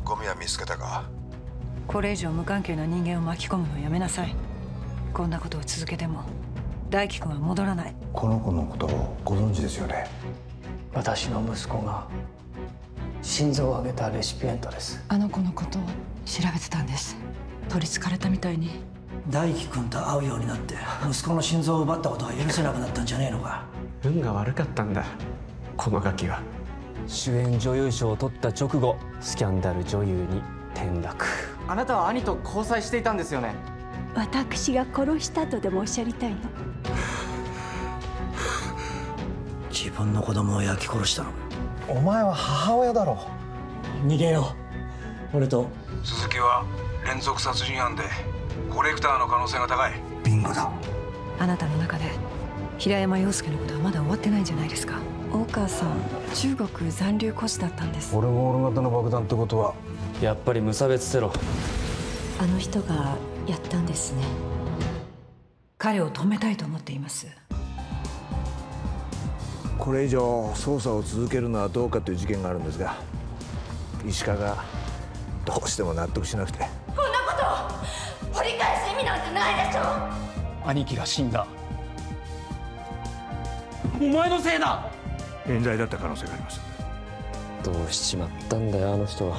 ゴミは見つけたか？ これ以上無関係な人間を巻き込むのをやめなさい。こんなことを続けても大輝君は戻らない。 この子のことをご存知ですよね？ 私の息子が心臓をあげたレシピエントです。 あの子のことを調べてたんです。取りつかれたみたいに。 大輝君と会うようになって息子の心臓を奪ったことが許せなくなったんじゃねえのか？ 運が悪かったんだ、このガキは。 主演女優賞を取った直後、スキャンダル女優に転落。 あなたは兄と交際していたんですよね？ 私が殺したとでもおっしゃりたいの？ 自分の子供を焼き殺したの？ お前は母親だろ。 逃げよう、俺と。 鈴木は連続殺人犯でコレクターの可能性が高い。 ビンゴだ。 あなたの中で平山陽介のことはまだ終わってないんじゃないですか？ 大川さん、中国残留孤児だったんです。 俺もオル型の爆弾ってことは。 やっぱり無差別テロ。 あの人がやったんですね。 彼を止めたいと思っています。 これ以上捜査を続けるのはどうかという事件があるんですが、石川がどうしても納得しなくて。 こんなこと掘り返す意味なんてないでしょ。 兄貴が死んだ。お前のせいだ。 冤罪だった可能性があります。 どうしちまったんだよ、あの人は。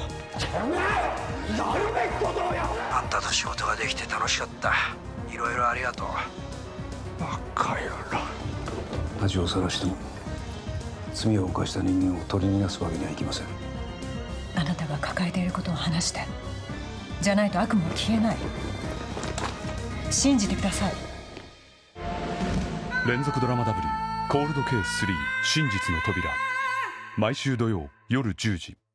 あんたと仕事ができて楽しかった。いろいろありがとう。 バカ野郎。 恥をさらしても罪を犯した人間を取り逃がすわけにはいきません。 あなたが抱えていることを話して、じゃないと悪夢は消えない。信じてください。 連続ドラマ W コールドケース3真実の扉、毎週土曜夜10時。